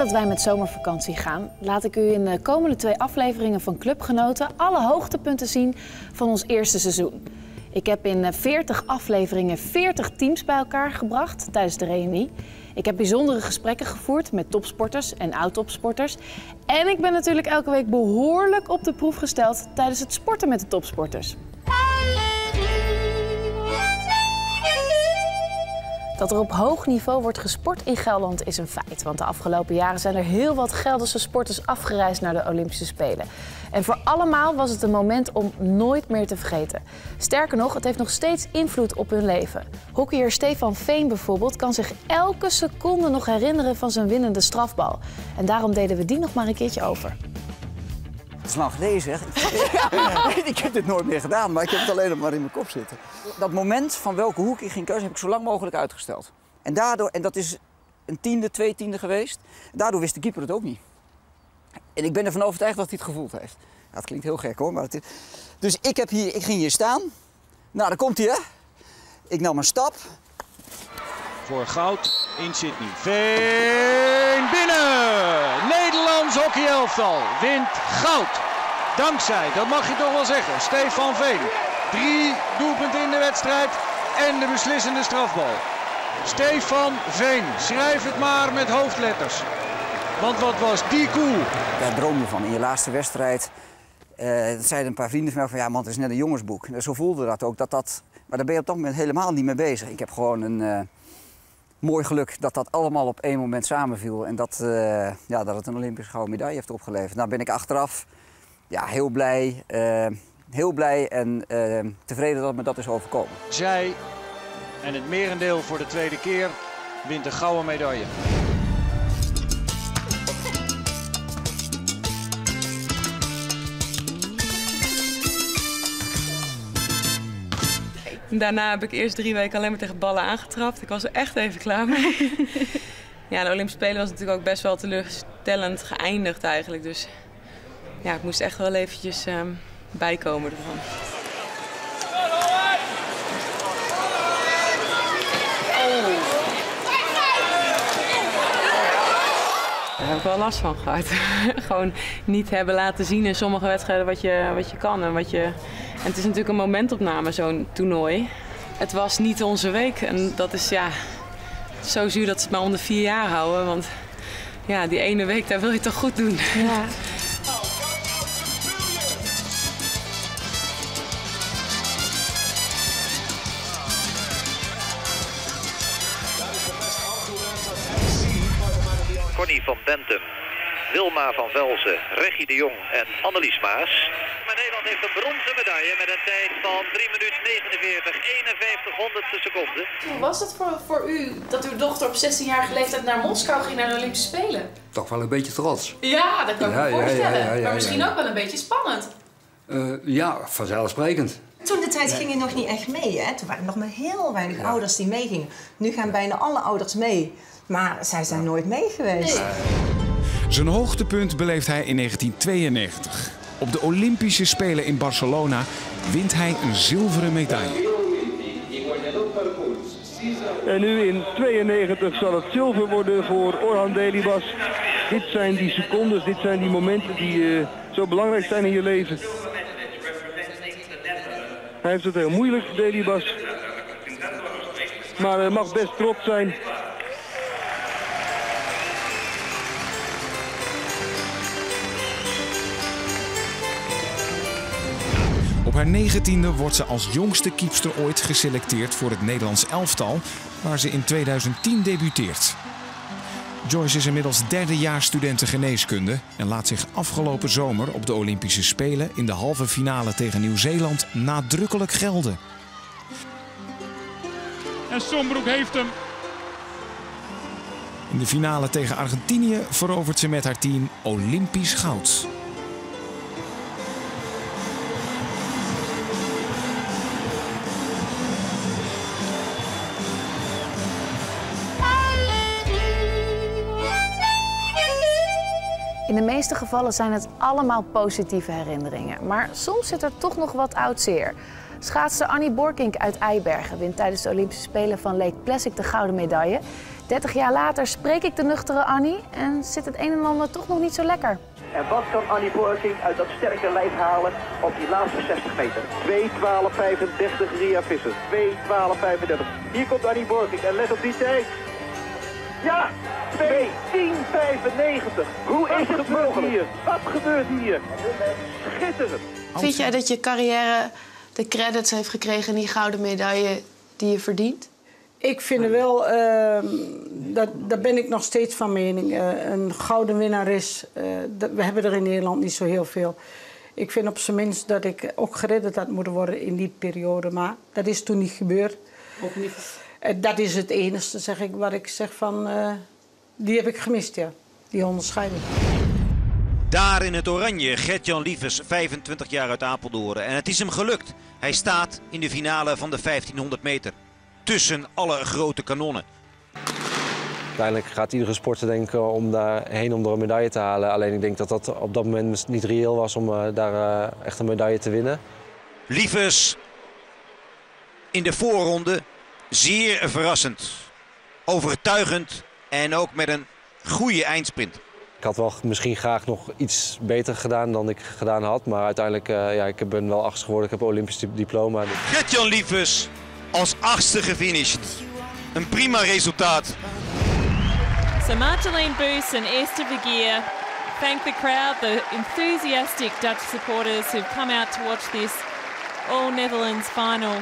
Voordat wij met zomervakantie gaan, laat ik u in de komende 2 afleveringen van Clubgenoten alle hoogtepunten zien van ons eerste seizoen. Ik heb in 40 afleveringen 40 teams bij elkaar gebracht tijdens de reunie. Ik heb bijzondere gesprekken gevoerd met topsporters en oud-topsporters. En ik ben natuurlijk elke week behoorlijk op de proef gesteld tijdens het sporten met de topsporters. Dat er op hoog niveau wordt gesport in Gelderland is een feit. Want de afgelopen jaren zijn er heel wat Gelderse sporters afgereisd naar de Olympische Spelen. En voor allemaal was het een moment om nooit meer te vergeten. Sterker nog, het heeft nog steeds invloed op hun leven. Hockeyer Stefan Veen bijvoorbeeld kan zich elke seconde nog herinneren van zijn winnende strafbal. En daarom deden we die nog maar een keertje over. Het is lang geleden, zeg. Ik heb dit nooit meer gedaan, maar ik heb het alleen nog maar in mijn kop zitten. Dat moment van welke hoek ik ging keuzen heb ik zo lang mogelijk uitgesteld. En daardoor, en dat is een tiende, 2 tienden geweest, daardoor wist de keeper het ook niet. En ik ben ervan overtuigd dat hij het gevoeld heeft. Ja, het klinkt heel gek hoor, maar het is... Dus ik ging hier staan. Nou, daar komt hij, hè. Ik nam een stap. Voor goud in Sydney. Veen binnen! Nederlands hockeyelftal wint goud. Dankzij, dat mag je toch wel zeggen, Stefan Veen. 3 doelpunten in de wedstrijd en de beslissende strafbal. Stefan Veen, schrijf het maar met hoofdletters. Want wat was die cool? Daar droom je van in je laatste wedstrijd. Dat zeiden een paar vrienden van mij van ja man, het is net een jongensboek. En zo voelde dat ook. Maar daar ben je op dat moment helemaal niet mee bezig. Ik heb gewoon een mooi geluk dat dat allemaal op 1 moment samenviel. En dat het een Olympische gouden medaille heeft opgeleverd. Nou ben ik achteraf heel blij en tevreden dat me dat is overkomen. Zij en het merendeel voor de 2e keer wint een gouden medaille. Daarna heb ik eerst 3 weken alleen maar tegen ballen aangetrapt. Ik was er echt even klaar mee. Ja, de Olympische Spelen was natuurlijk ook best wel teleurstellend geëindigd eigenlijk. Dus ja, ik moest echt wel eventjes bijkomen ervan. Daar heb ik wel last van gehad. Gewoon niet hebben laten zien in sommige wedstrijden wat je kan. En het is natuurlijk een momentopname, zo'n toernooi. Het was niet onze week en dat is zo zuur dat ze het maar onder 4 jaar houden. Want ja, die ene week, daar wil je toch goed doen. Ja. Connie van Bentum, Wilma van Velzen, Reggie de Jong en Annelies Maas. Maar Nederland heeft een bronzen medaille met een tijd van 3 minuten 49, 51 honderdste seconden. Hoe was het voor u dat uw dochter op 16-jarige leeftijd naar Moskou ging naar de Olympische Spelen? Toch wel een beetje trots. Ja, dat kan ik me voorstellen. Maar misschien ja. ook wel een beetje spannend. Ja, vanzelfsprekend. Toen de tijd ging je nog niet echt mee, hè? Toen waren er nog maar heel weinig ouders die meegingen. Nu gaan bijna alle ouders mee. Maar zij zijn nooit mee geweest. Nee. Zijn hoogtepunt beleeft hij in 1992. Op de Olympische Spelen in Barcelona wint hij een zilveren medaille. En nu in 92 zal het zilver worden voor Orhan Delibas. Dit zijn die secondes, dit zijn die momenten die zo belangrijk zijn in je leven. Hij heeft het heel moeilijk, Delibas. Maar hij mag best trots zijn. Op haar 19e wordt ze als jongste kiepster ooit geselecteerd voor het Nederlands elftal, waar ze in 2010 debuteert. Joyce is inmiddels 3e-jaars studenten geneeskunde en laat zich afgelopen zomer op de Olympische Spelen in de halve finale tegen Nieuw-Zeeland nadrukkelijk gelden. En Sombroek heeft hem. In de finale tegen Argentinië verovert ze met haar team Olympisch goud. In de meeste gevallen zijn het allemaal positieve herinneringen. Maar soms zit er toch nog wat oud zeer. Schaatster Annie Borkink uit Eibergen wint tijdens de Olympische Spelen van Lake Placid de gouden medaille. 30 jaar later spreek ik de nuchtere Annie en zit het een en ander toch nog niet zo lekker. En wat kan Annie Borkink uit dat sterke lijf halen op die laatste 60 meter? 2:12:35 Ria Visser. 2:12:35. Hier komt Annie Borkink en let op die tijd. Ja, 2:10:95. Hoe is het mogelijk hier? Wat gebeurt hier? Schitterend. Vind jij dat je carrière de credits heeft gekregen en die gouden medaille die je verdient? Ik vind er wel, daar ben ik nog steeds van mening. Een gouden winnares, we hebben er in Nederland niet zo heel veel. Ik vind op zijn minst dat ik ook geredderd had moeten worden in die periode. Maar dat is toen niet gebeurd. Ook niet. Dat is het enige, zeg ik, wat ik zeg van, die heb ik gemist, ja. Die onderscheiding. Daar in het oranje, Gert-Jan Lievers, 25 jaar uit Apeldoorn. En het is hem gelukt. Hij staat in de finale van de 1500 meter. Tussen alle grote kanonnen. Uiteindelijk gaat iedere sporter denken om daarheen om er een medaille te halen. Alleen ik denk dat dat op dat moment niet reëel was om daar echt een medaille te winnen. Lievers in de voorronde zeer verrassend. Overtuigend en ook met een goede eindsprint. Ik had wel misschien graag nog iets beter gedaan dan ik gedaan had. Maar uiteindelijk, ja, ik ben wel achtste geworden. Ik heb een Olympisch diploma. Gert-Jan Lievers als achtste gefinished. Een prima resultaat. So Marjolein Boos and Esther Vergeer thank the crowd, the enthusiastic Dutch supporters who've come out to watch this All-Netherlands final.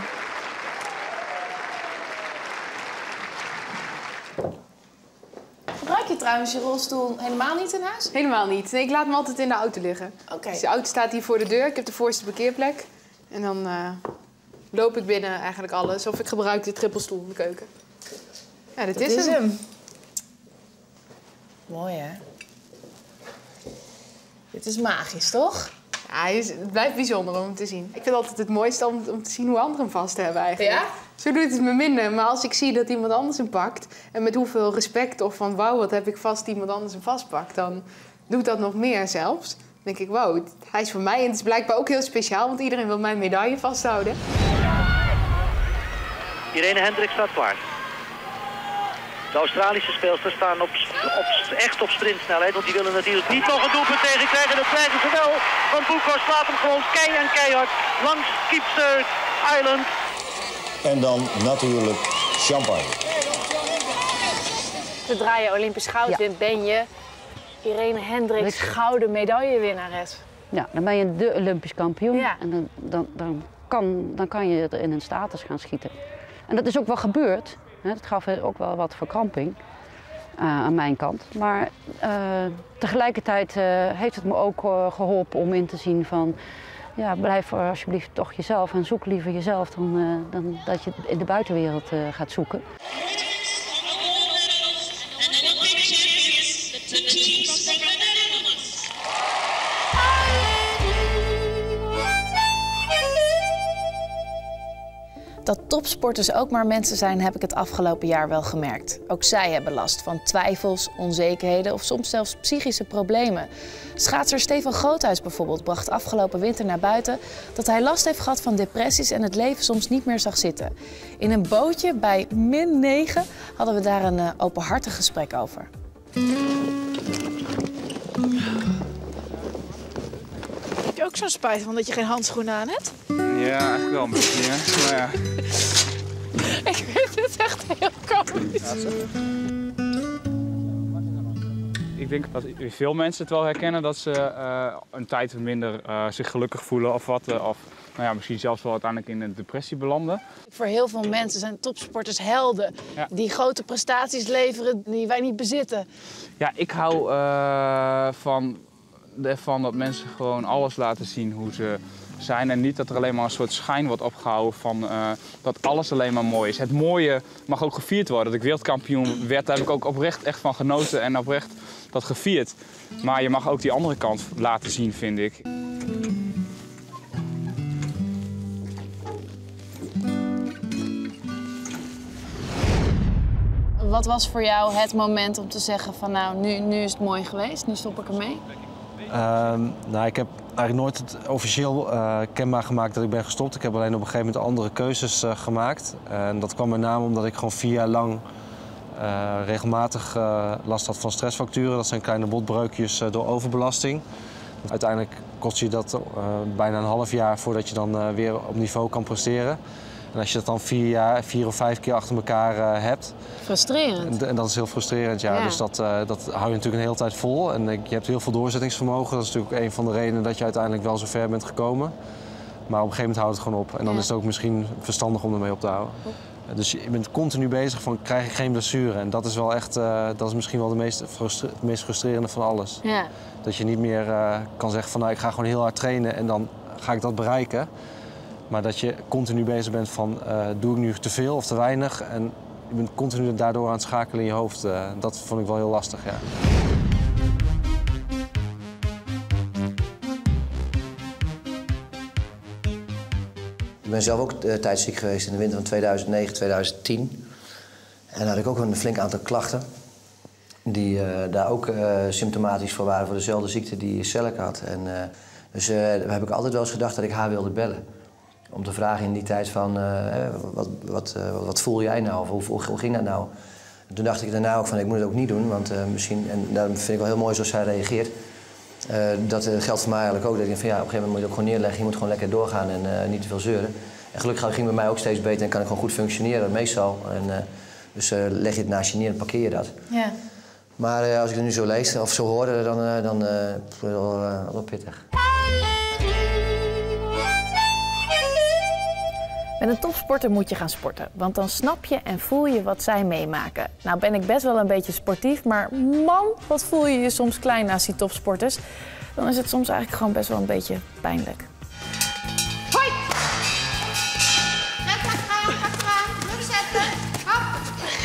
Gebruik je trouwens je rolstoel helemaal niet in huis? Helemaal niet. Nee, ik laat hem altijd in de auto liggen. Oké. Dus de auto staat hier voor de deur. Ik heb de voorste parkeerplek. En dan loop ik binnen eigenlijk alles. Of ik gebruik de trippelstoel in de keuken. Ja, dit is hem. Mooi, hè? Dit is magisch, toch? Ja, het blijft bijzonder om hem te zien. Ik vind het altijd het mooiste om te zien hoe anderen hem vast hebben eigenlijk. Ja? Zo doet het me minder. Maar als ik zie dat iemand anders hem pakt... en met hoeveel respect of van wauw, wat heb ik vast iemand anders hem vastpakt... dan doet dat nog meer zelfs. Dan denk ik, wow, hij is voor mij. En het is blijkbaar ook heel speciaal, want iedereen wil mijn medaille vasthouden. Irene Hendricks staat klaar. De Australische speelsters staan echt op sprintsnelheid, want die willen natuurlijk niet nog een doelpunt tegenkrijgen. Dat krijgen ze wel, want Boekhorst slaat hem gewoon keihard langs Keepster Island. En dan natuurlijk champagne. Zodra je Olympisch goud wint, ben je Irene Hendricks gouden medaillewinnares. Ja, dan ben je de Olympisch kampioen. Ja. En dan kan je er in een status gaan schieten. En dat is ook wel gebeurd. Dat gaf ook wel wat verkramping aan mijn kant. Maar tegelijkertijd heeft het me ook geholpen om in te zien van... ja, blijf alsjeblieft toch jezelf en zoek liever jezelf dan dat je in de buitenwereld gaat zoeken. Dat topsporters ook maar mensen zijn, heb ik het afgelopen jaar wel gemerkt. Ook zij hebben last van twijfels, onzekerheden of soms zelfs psychische problemen. Schaatser Stefan Groothuis bijvoorbeeld bracht afgelopen winter naar buiten dat hij last heeft gehad van depressies en het leven soms niet meer zag zitten. In een bootje bij -9 hadden we daar een openhartig gesprek over. Heb je ook zo'n spijt van dat je geen handschoenen aan hebt? Ja, eigenlijk wel een beetje, hè. Maar ja. Ik vind het echt heel komisch. Ik denk dat veel mensen het wel herkennen dat ze een tijd minder zich gelukkig voelen of wat. Of nou ja, misschien zelfs wel uiteindelijk in een depressie belanden. Voor heel veel mensen zijn topsporters helden. Ja. Die grote prestaties leveren die wij niet bezitten. Ja, ik hou van dat mensen gewoon alles laten zien hoe ze zijn. En niet dat er alleen maar een soort schijn wordt opgehouden van dat alles alleen maar mooi is. Het mooie mag ook gevierd worden. Dat ik wereldkampioen werd, daar heb ik ook oprecht echt van genoten en oprecht dat gevierd. Maar je mag ook die andere kant laten zien, vind ik. Wat was voor jou het moment om te zeggen van nou, nu is het mooi geweest, nu stop ik ermee? Nou, ik heb eigenlijk nooit het officieel kenbaar gemaakt dat ik ben gestopt. Ik heb alleen op een gegeven moment andere keuzes gemaakt. En dat kwam met name omdat ik gewoon 4 jaar lang regelmatig last had van stressfracturen. Dat zijn kleine botbreukjes door overbelasting. Uiteindelijk kost je dat bijna een half jaar voordat je dan weer op niveau kan presteren. En als je dat dan 4 of 5 keer achter elkaar hebt... Frustrerend. En dat is heel frustrerend, ja. Dus dat hou je natuurlijk een hele tijd vol. En je hebt heel veel doorzettingsvermogen. Dat is natuurlijk een van de redenen dat je uiteindelijk wel zo ver bent gekomen. Maar op een gegeven moment houdt het gewoon op. En dan is het ook misschien verstandig om ermee op te houden. Dus je bent continu bezig van, krijg ik geen blessure? En dat is wel echt, dat is misschien wel het meest frustrerende van alles. Ja. Dat je niet meer kan zeggen van, nou, ik ga gewoon heel hard trainen en dan ga ik dat bereiken. Maar dat je continu bezig bent van, doe ik nu te veel of te weinig? En je bent continu daardoor aan het schakelen in je hoofd. Dat vond ik wel heel lastig, ja. Ik ben zelf ook tijdsziek geweest in de winter van 2009, 2010. En daar had ik ook een flink aantal klachten. Die daar ook symptomatisch voor waren voor dezelfde ziekte die Selleck had. En, dus daar heb ik altijd wel eens gedacht dat ik haar wilde bellen. Om te vragen in die tijd van, wat voel jij nou? Of hoe ging dat nou? En toen dacht ik daarna ook van, ik moet het ook niet doen. Want misschien, en daarom vind ik wel heel mooi zoals zij reageert. Dat geldt voor mij eigenlijk ook. Dat ik denk van, ja, op een gegeven moment moet je het ook gewoon neerleggen. Je moet gewoon lekker doorgaan en niet te veel zeuren. En gelukkig ging het bij mij ook steeds beter en kan ik gewoon goed functioneren, meestal. En, dus leg je het naast je neer en parkeer je dat. Ja. Maar als ik het nu zo lees of zo hoor, dan is het wel pittig. Met een topsporter moet je gaan sporten, want dan snap je en voel je wat zij meemaken. Nou ben ik best wel een beetje sportief, maar man, wat voel je je soms klein naast die topsporters. Dan is het soms eigenlijk gewoon best wel een beetje pijnlijk. Hoi! Achteraan, rug zetten. Hop.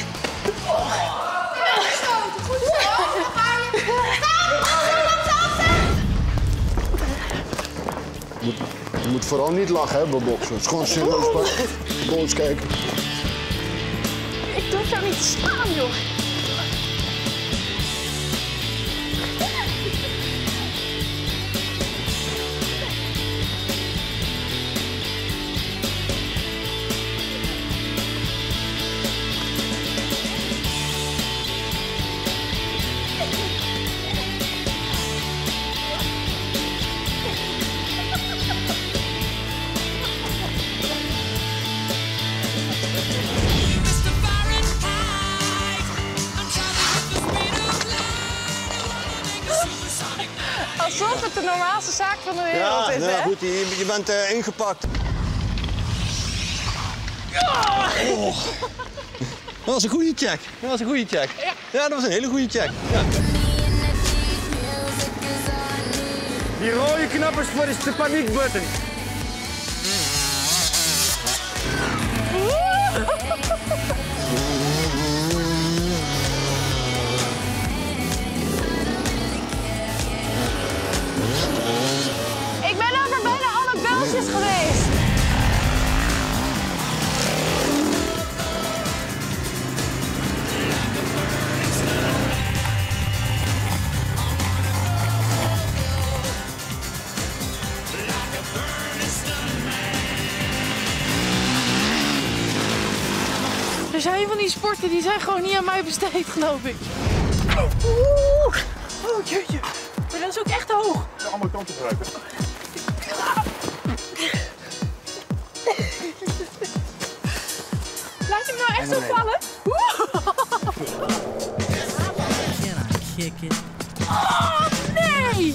Goed zo. Je moet vooral niet lachen, hè, bij boksen. Het is gewoon serieus. Boos kijken. Ik durf jou niet te slaan, joh. Alsof het de normaalste zaak van de wereld is, hè? Ja, goed, je bent ingepakt. Oh. Dat was een goede check. Dat was een goede check. Ja, dat was een hele goede check. Ja. Die rode knop is voor de paniekbutton. Ik ben over bijna alle bultjes geweest. Er zijn van die sporten die zijn gewoon niet aan mij besteed, geloof ik. Oh, jeetje. Maar dat is ook echt hoog. De andere kant op gebruiken. Laat je hem nou echt zo vallen? Oh, nee!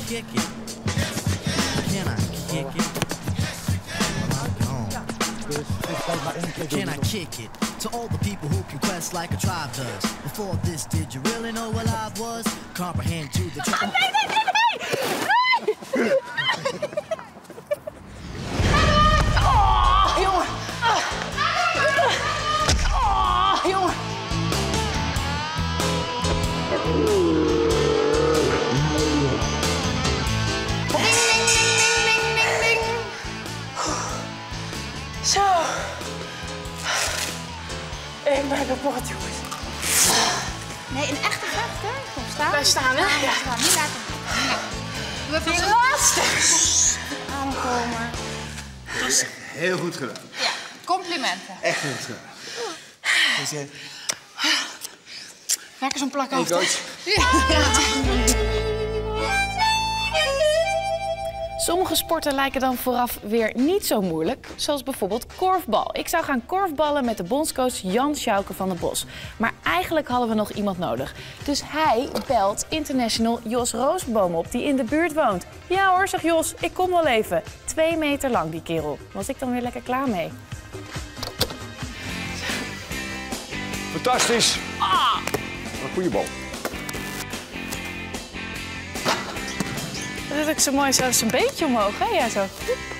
Can I kick it to all the people who can quest like a tribe does? Before this, did you really know what I was? Comprehend to the tribe. Nee! Oh, jongen. Oh, jongen. Zo. Ik ben kapot, jongens. Nee, een echte vecht, hè? Kom staan. Wij staan, hè? Ja. Niet laten. Doe even Die laatste. Aankomen. Dat is heel goed gedaan. Ja, complimenten. Echt heel goed gedaan. Lekker zo'n plak af. Sommige sporten lijken dan vooraf weer niet zo moeilijk, zoals bijvoorbeeld korfbal. Ik zou gaan korfballen met de bondscoach Jan Sjouke van den Bos. Maar eigenlijk hadden we nog iemand nodig. Dus hij belt international Jos Roosboom op, die in de buurt woont. Ja hoor, zegt Jos, ik kom wel even. 2 meter lang, die kerel. Was ik dan weer lekker klaar mee? Fantastisch. Een goede bal. Dat doe ik zo mooi zo een beetje omhoog, hè? Ja, zo.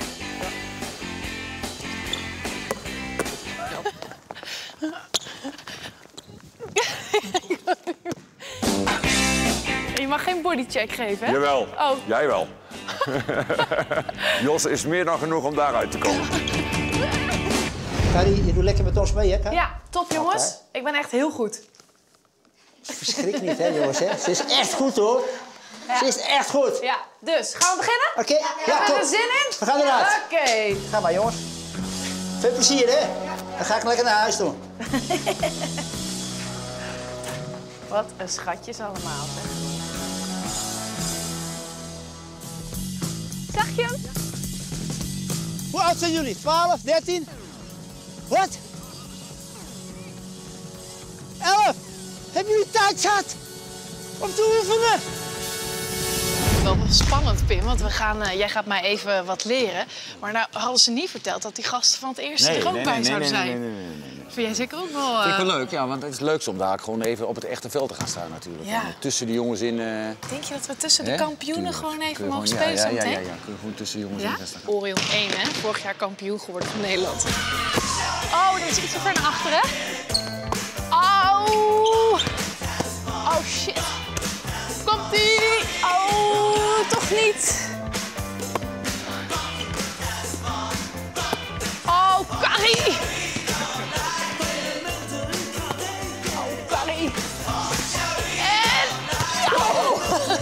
Je mag geen bodycheck geven, hè? Jawel. Oh. Jij wel. Jos is meer dan genoeg om daaruit te komen. Kari, je doet lekker met ons mee, hè? Kari? Ja, top jongens. Okay. Ik ben echt heel goed. Verschrik niet, hè, jongens. Hè? Ze is echt goed, hoor. Ja. Ze is echt goed. Ja, dus gaan we beginnen? Oké. Ja, hebben we er zin in? We gaan eruit. Oké. Ga maar, jongens. Veel plezier, hè? Dan ga ik lekker naar huis toe. Wat een schatjes allemaal, zeg. Zag je hem? Hoe oud zijn jullie? 12, 13? Wat? 11? Hebben jullie tijd gehad om te oefenen? Wel spannend, Pim, want jij gaat mij even wat leren. Maar nou hadden ze niet verteld dat die gasten van het eerste er ook bij zouden zijn. Nee. Vind jij zeker ook wel... Vind ik wel leuk, ja, want het is het leukste om daar gewoon even op het echte veld te gaan staan natuurlijk. Ja. Tussen de jongens in... Denk je dat we tussen de kampioenen gewoon even mogen spelen zo meteen? Ja, kun je gewoon tussen de jongens in gaan staan. Orion 1, hè? Vorig jaar kampioen geworden van Nederland. Oh, dit is iets te ver naar achter, hè? Oh! Oh, shit. Komt-ie! Oh, toch niet. Oh, Kari! Oh, Kari! En... Oh!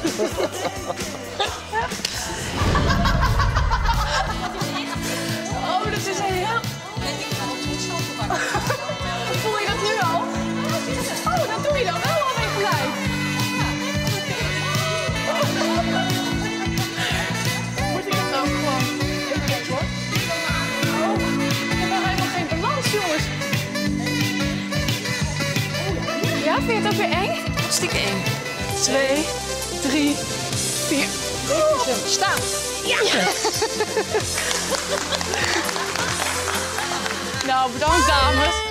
Oh, dat is een heel... Voel je dat nu al? Oh, dat doe je dan wel alweer gelijk. Moet ik het ook gewoon... Even kijken hoor. Oh, ik heb nog helemaal geen balans, jongens. Ja, vind je het ook weer eng? Hartstikke eng. 2, 3, 4. Staan. Ja! Nou, bedankt dames.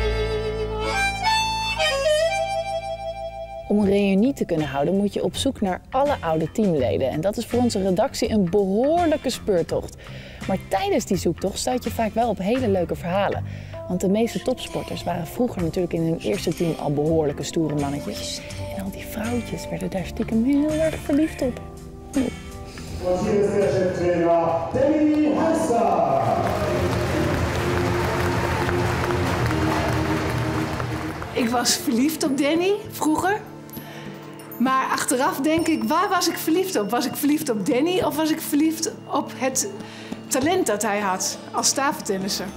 Om een reunie te kunnen houden moet je op zoek naar alle oude teamleden. En dat is voor onze redactie een behoorlijke speurtocht. Maar tijdens die zoektocht stuit je vaak wel op hele leuke verhalen. Want de meeste topsporters waren vroeger natuurlijk in hun eerste team al behoorlijke stoere mannetjes. En al die vrouwtjes werden daar stiekem heel erg verliefd op. Ik was verliefd op Danny vroeger. Maar achteraf denk ik, waar was ik verliefd op? Was ik verliefd op Danny of was ik verliefd op het talent dat hij had als tafeltennisser?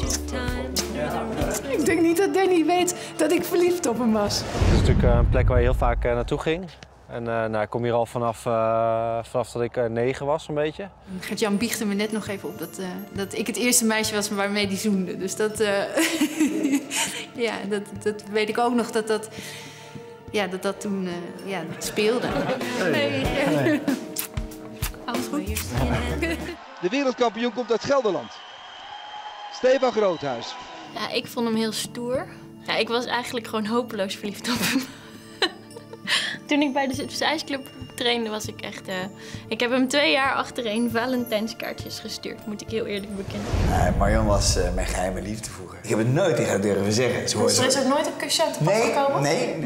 Ik denk niet dat Danny weet dat ik verliefd op hem was. Het is natuurlijk een plek waar je heel vaak naartoe ging. En ik kom hier al vanaf dat ik 9 was, een beetje. Gert-Jan biechtte me net nog even op dat ik het eerste meisje was waarmee die zoende. Dus dat, ja, dat weet ik ook nog dat toen speelde. Nee. Alles goed? De wereldkampioen komt uit Gelderland. Stefan Groothuis. Ja, ik vond hem heel stoer. Ja, ik was eigenlijk gewoon hopeloos verliefd op hem. Toen ik bij de Zutphense IJsclub trainde was ik echt... Ik heb hem 2 jaar achtereen Valentijnskaartjes gestuurd, moet ik heel eerlijk bekennen. Nee, Marion was mijn geheime liefde vroeger. Ik heb het nooit tegen haar durven zeggen. Dus er is ook nooit een kusje uit de pot gekomen? Nee.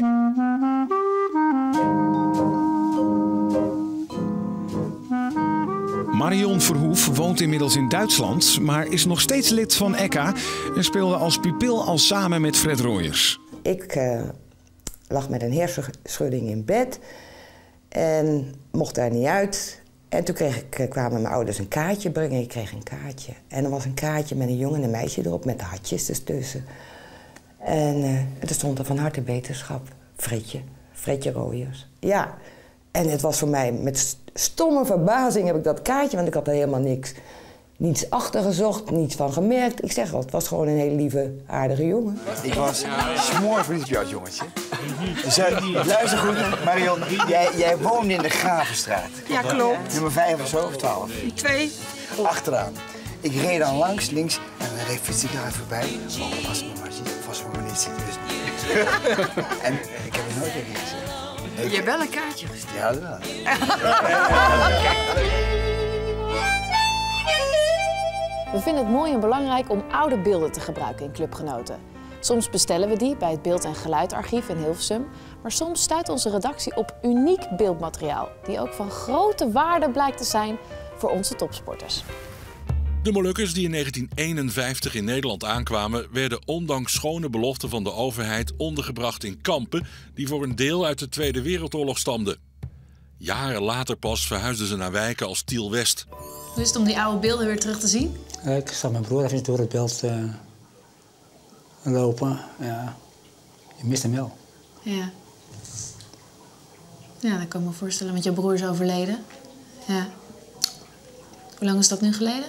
Marion Verhoef woont inmiddels in Duitsland, maar is nog steeds lid van EKA en speelde als pupil al samen met Fred Royers. Ik lag met een hersenschudding in bed en mocht daar niet uit. En toen kwamen mijn ouders een kaartje brengen. Ik kreeg een kaartje. En er was een kaartje met een jongen en een meisje erop, met de hartjes ertussen. En er stond er van harte beterschap. Fredje Rooijers. Ja. En het was voor mij met stomme verbazing heb ik dat kaartje, want ik had er helemaal niets achter gezocht, niets van gemerkt. Ik zeg al, het was gewoon een hele lieve, aardige jongen. Ik was smoorverliefd op jou, jongetje. Dus, luister goed, Marion. Jij woonde in de Gravenstraat. Ja, klopt. Nummer 5 of zo, of 12? 2. Achteraan. Ik reed dan langs, links, en dan reed fiets ik daar even voorbij. Oh, was het nog maar zitten, vast voor me niet zitten. Dus... en ik heb het nooit tegen gezegd. Je hebt wel een kaartje gestuurd. Ja, dat wel. We vinden het mooi en belangrijk om oude beelden te gebruiken in Clubgenoten. Soms bestellen we die bij het Beeld- en Geluidarchief in Hilversum. Maar soms stuit onze redactie op uniek beeldmateriaal, die ook van grote waarde blijkt te zijn voor onze topsporters. De Molukkers die in 1951 in Nederland aankwamen, werden ondanks schone beloften van de overheid ondergebracht in kampen die voor een deel uit de Tweede Wereldoorlog stamden. Jaren later pas verhuisden ze naar wijken als Tiel West. Hoe is het om die oude beelden weer terug te zien? Ik zag mijn broer even door het beeld lopen. Ja, je mist hem wel. Ja. Ja, dat kan ik me voorstellen, want je broer is overleden. Ja. Hoe lang is dat nu geleden?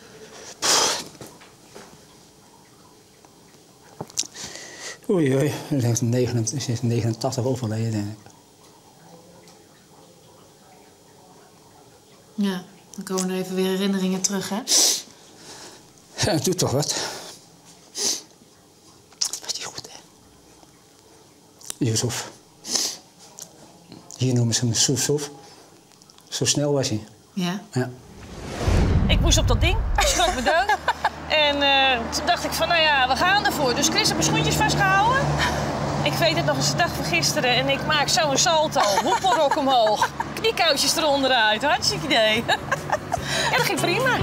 Oei, oei. Hij is 89 overleden, denk ik. Ja, dan komen er even weer herinneringen terug, hè? Ja, het doet toch wat. Was die goed, hè? Yusuf. Hier noemen ze hem Soef. Zo snel was hij. Ja? Ja. Ik moest op dat ding, ik schrok me dood. En toen dacht ik van, nou ja, we gaan ervoor. Dus Chris heeft mijn schoentjes vastgehouden. Ik weet het nog eens de dag van gisteren en ik maak zo een salto. Hoepelrok omhoog, kniekoutjes eronder uit. Hartstikke idee. Ja, dat ging prima.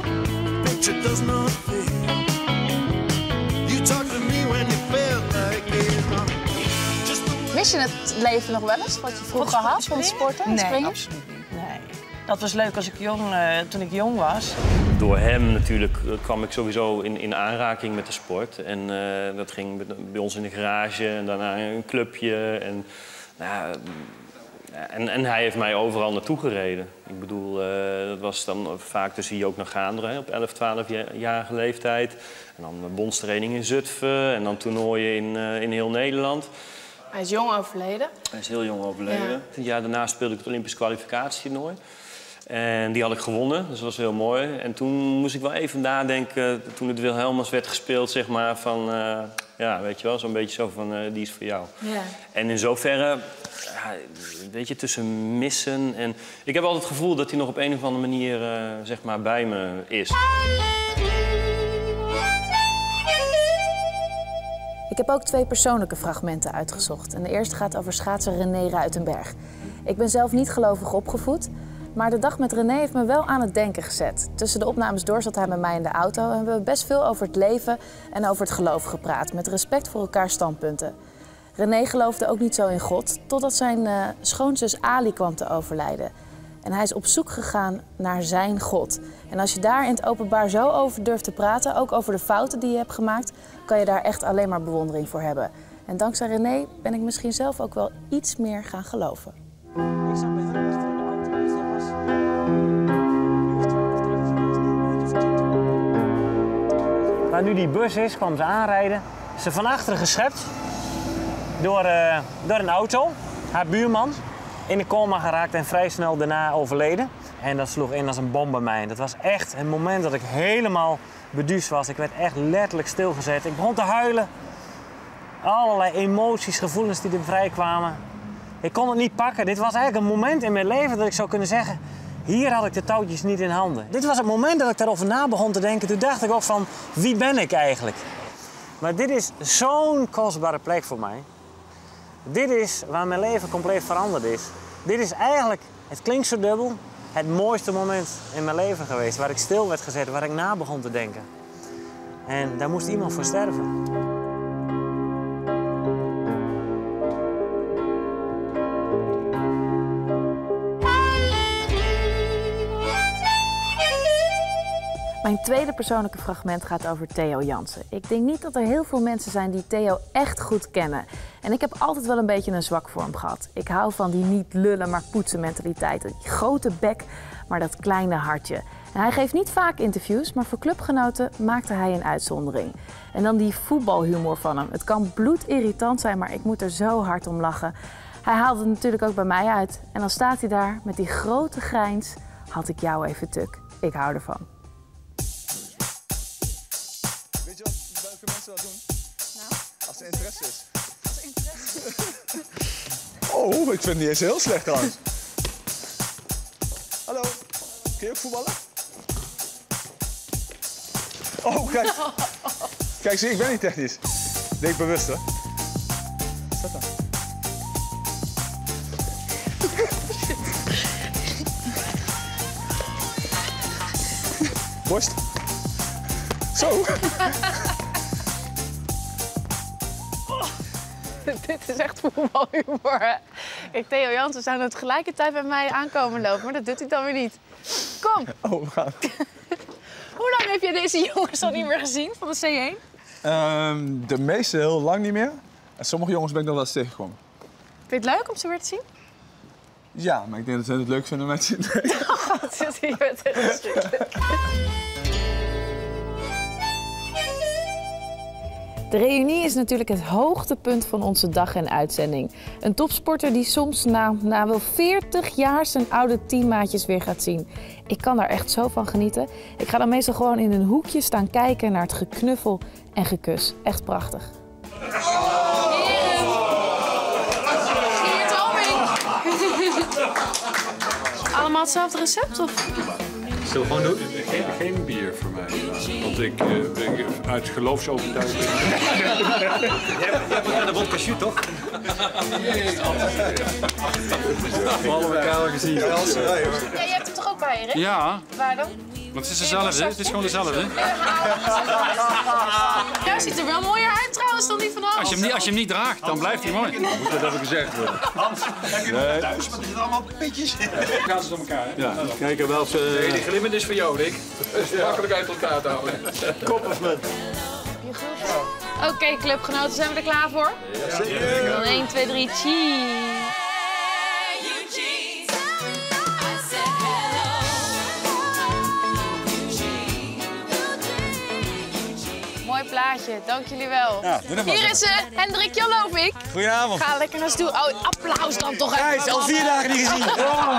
Mis je het leven nog wel eens, wat je vroeger had, van het sporten en springen? Nee, absoluut niet. Nee. Dat was leuk als ik toen ik jong was. Door hem natuurlijk kwam ik sowieso in aanraking met de sport. En dat ging bij ons in de garage en daarna een clubje. En hij heeft mij overal naartoe gereden. Ik bedoel, dat was dan vaak, dus zie je ook naar Gaanderen op 11, 12-jarige leeftijd. En dan bondstraining in Zutphen en dan toernooien in heel Nederland. Hij is jong overleden. Hij is heel jong overleden. Ja. Het jaar daarna speelde ik het Olympisch kwalificatietoernooi. En die had ik gewonnen, dus dat was heel mooi. En toen moest ik wel even nadenken, toen het Wilhelmus werd gespeeld, zeg maar, van... ja, weet je wel, zo'n beetje zo van, die is voor jou. Ja. En in zoverre, ja, weet je, tussen missen en... Ik heb altijd het gevoel dat hij nog op een of andere manier, zeg maar, bij me is. Ik heb ook 2 persoonlijke fragmenten uitgezocht. En de eerste gaat over schaatser René Ruitenberg. Ik ben zelf niet gelovig opgevoed, maar de dag met René heeft me wel aan het denken gezet. Tussen de opnames door zat hij met mij in de auto en hebben we best veel over het leven en over het geloof gepraat, met respect voor elkaars standpunten. René geloofde ook niet zo in God, totdat zijn schoonzus Ali kwam te overlijden. En hij is op zoek gegaan naar zijn God. En als je daar in het openbaar zo over durft te praten, ook over de fouten die je hebt gemaakt, kan je daar echt alleen maar bewondering voor hebben. En dankzij René ben ik misschien zelf ook wel iets meer gaan geloven. Ik zat bij hem achter in de auto, dus dat was... Waar nu die bus is, kwam ze aanrijden. Ze van achteren geschept door een auto. Haar buurman in de coma geraakt en vrij snel daarna overleden. En dat sloeg in als een bom bij mij. Dat was echt een moment dat ik helemaal beduusd was. Ik werd echt letterlijk stilgezet. Ik begon te huilen. Allerlei emoties, gevoelens die er vrij kwamen. Ik kon het niet pakken. Dit was eigenlijk een moment in mijn leven dat ik zou kunnen zeggen... hier had ik de touwtjes niet in handen. Dit was het moment dat ik daarover na begon te denken. Toen dacht ik ook van, wie ben ik eigenlijk? Maar dit is zo'n kostbare plek voor mij. Dit is waar mijn leven compleet veranderd is. Dit is eigenlijk, het klinkt zo dubbel, het mooiste moment in mijn leven geweest. Waar ik stil werd gezet, waar ik na begon te denken. En daar moest iemand voor sterven. Mijn tweede persoonlijke fragment gaat over Theo Jansen. Ik denk niet dat er heel veel mensen zijn die Theo echt goed kennen. En ik heb altijd wel een beetje een zwak voor hem gehad. Ik hou van die niet lullen maar poetsen mentaliteit. Die grote bek, maar dat kleine hartje. En hij geeft niet vaak interviews, maar voor clubgenoten maakte hij een uitzondering. En dan die voetbalhumor van hem. Het kan bloedirritant zijn, maar ik moet er zo hard om lachen. Hij haalt het natuurlijk ook bij mij uit. En dan staat hij daar met die grote grijns. Had ik jou even tuk. Ik hou ervan. Weet je wat welke mensen dat doen? Nou? Als er interesse is. Als interesse. Oh, ik vind het niet eens heel slecht trouwens. Hallo, kun je ook voetballen? Oh, kijk. Kijk, zie, ik ben niet technisch. Deed ik bewust, hè? Zet dan. Borst. Zo. Dit is echt voetbalhumor, hè? Kijk, Theo Jansen zou het tegelijkertijd bij mij aankomen lopen, maar dat doet hij dan weer niet. Kom! Oh, we gaan. Hoe lang heb je deze jongens al niet meer gezien van de C1? De meeste heel lang niet meer. En sommige jongens ben ik nog wel eens tegengekomen. Vind je het leuk om ze weer te zien? Ja, maar ik denk dat ze het leuk vinden om mij te zien. Oh god, je bent echt verschrikkelijk. De reunie is natuurlijk het hoogtepunt van onze dag en uitzending. Een topsporter die soms na wel 40 jaar zijn oude teammaatjes weer gaat zien. Ik kan daar echt zo van genieten. Ik ga dan meestal gewoon in een hoekje staan kijken naar het geknuffel en gekus. Echt prachtig. Allemaal hetzelfde recept, of? Zullen we gewoon doen? Geen bier voor mij. Want ik ben uit geloofsovertuiging. Je hebt een vodka jus, toch? We hadden elkaar al gezien. Ja, je hebt het toch ook bij je, hè? Ja. Waar dan? Want het is dezelfde, het is gewoon dezelfde. Jij ziet er wel mooier uit trouwens dan die van Hans. Als je hem niet draagt, dan blijft hij mooi. Moet dat even gezegd worden. Hans, heb je nog thuis? Want er zitten allemaal pitjes in. Gaan ze door elkaar, hè? Ja. Kijk, wel eens... Nee, die glimmend is voor jou, Rick. Dat is makkelijk uit elkaar te houden. Koppersman. Oké, clubgenoten, zijn we er klaar voor? Ja, zeker. 1, 2, 3, cheese. Mooi plaatje, dank jullie wel. Ja, doe dat maar. Hier is ze, Hendrik Jolovik. Goedenavond. Ga lekker naar stoel. Oh, applaus dan toch even. Kijk, al 4 dagen niet gezien.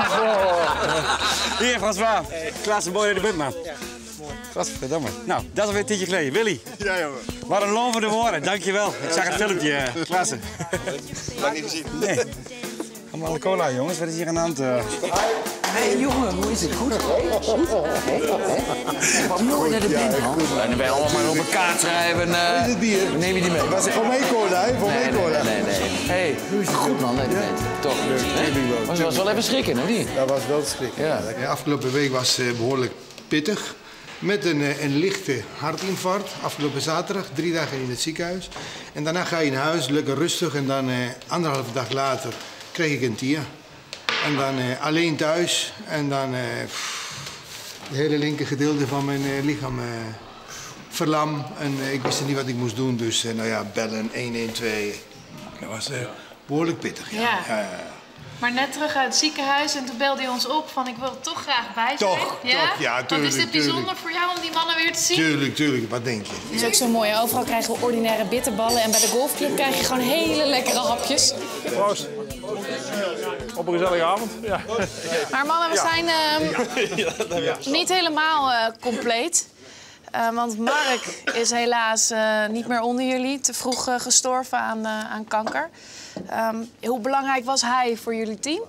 Hier, François. Klaas Boy de Butman. Godverdamme. Nou, dat is alweer 10 jaar geleden. Willy. Ja, jongen. Wat een loon voor de woorden. Dankjewel. Ik zag het filmpje. Klasse. Lang niet gezien. Nee. Allemaal de cola, jongens. Wat is hier aan de hand? Hey jongen, hoe is het? Goed? Goed? Wat mooi naar de binnen, man. En dan ben je allemaal maar op elkaar schrijven. Is het bier? Neem je die mee? Was het voor mij cola, hè? Voor mij cola. Nee. Hey, hoe is het goed, man? Nee, toch. Het was wel even schrikken, of niet? Dat was wel te schrikken. Ja. De afgelopen week was behoorlijk pittig. Met een lichte hartinfarct. Afgelopen zaterdag, 3 dagen in het ziekenhuis. En daarna ga je naar huis, lekker rustig. En dan 1,5 dag later kreeg ik een TIA. En dan alleen thuis. En dan het hele linker gedeelte van mijn lichaam verlam. En ik wist niet wat ik moest doen. Dus nou ja, bellen, 112. Dat was behoorlijk pittig. Ja. Ja. Maar net terug uit het ziekenhuis en toen belde hij ons op van ik wil er toch graag bij zijn. Toch, ja? Ja, tuurlijk. Want is dit bijzonder voor jou om die mannen weer te zien? Tuurlijk. Wat denk je? Het is ook zo mooi. Overal krijgen we ordinaire bitterballen. En bij de golfclub krijg je gewoon hele lekkere hapjes. Proost. Op een gezellige avond. Ja. Maar mannen, we zijn niet helemaal compleet. Want Mark is helaas niet meer onder jullie. Te vroeg gestorven aan kanker. Hoe belangrijk was hij voor jullie team?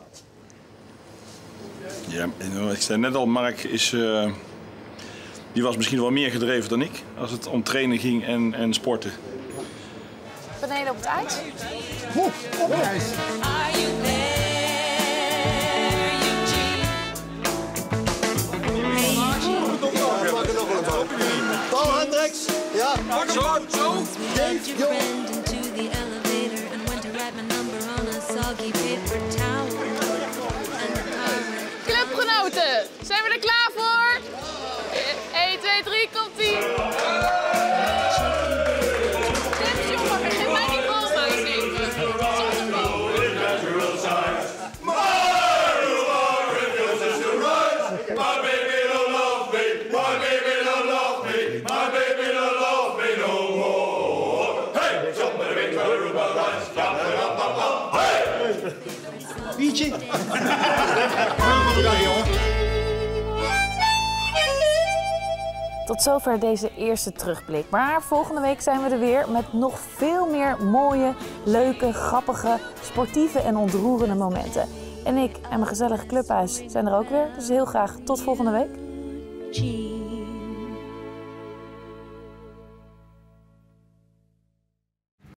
Ja, ik zei net al, Mark is, die was misschien wel meer gedreven dan ik. Als het om trainen ging en sporten. Beneden op het ijs? Op het ijs. Paul Hendricks. Ja. Zo. Clubgenoten, zijn we er klaar voor? 1, 2, 3. Biertje? Tot zover deze eerste terugblik. Maar volgende week zijn we er weer met nog veel meer mooie, leuke, grappige, sportieve en ontroerende momenten. En ik en mijn gezellige clubhuis zijn er ook weer. Dus heel graag tot volgende week.